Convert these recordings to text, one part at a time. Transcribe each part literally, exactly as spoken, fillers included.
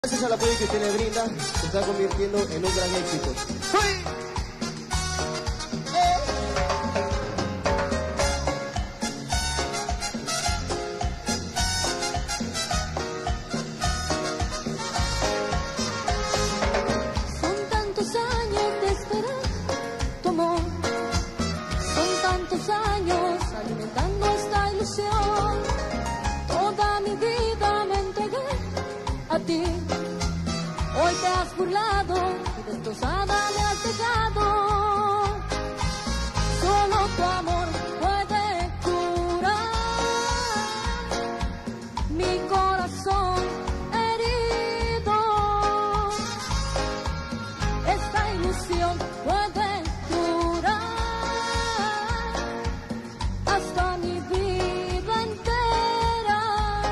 Gracias al apoyo que usted le brinda, se está convirtiendo en un gran éxito. ¡Uy! Son tantos años de esperar tu amor, son tantos años alimentando esta ilusión. Toda mi vida me entregué a ti. Hoy te has burlado y destrozada me has dejado. Solo tu amor puede curar mi corazón herido. Esta ilusión puede durar hasta mi vida entera.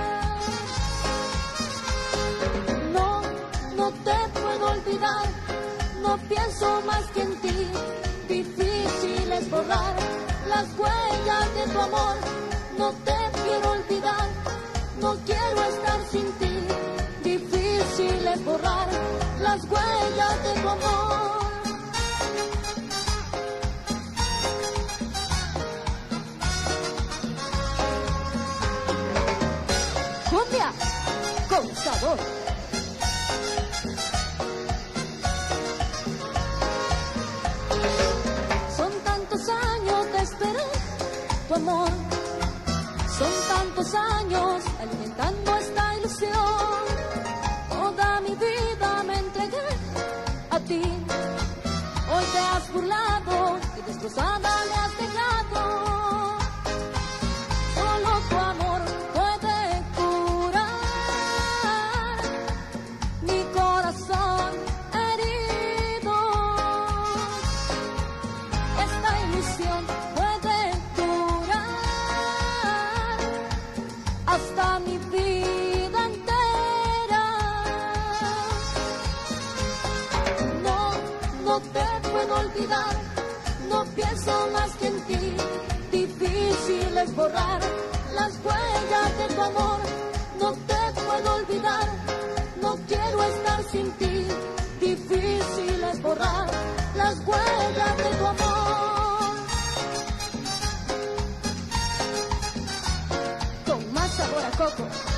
No, no te puedo olvidar, no pienso más que en ti. Difícil es borrar las huellas de tu amor. No te quiero olvidar, no quiero estar sin ti. Difícil es borrar las huellas de tu amor. Cumbia con sabor. Son tantos años de esperar tu amor, son tantos años alimentando esta ilusión. Toda mi vida me entregué a ti. Hoy te has burlado y destrozada me has dejado. Solo tu amor puede curar mi corazón herido. Esta ilusión puede durar hasta mi vida entera. No, no te puedo olvidar, no pienso más que en ti. Difícil es borrar las huellas de tu amor. No te puedo olvidar, no quiero estar sin ti. Difícil es borrar las huellas de tu amor. Con más sabor a coco.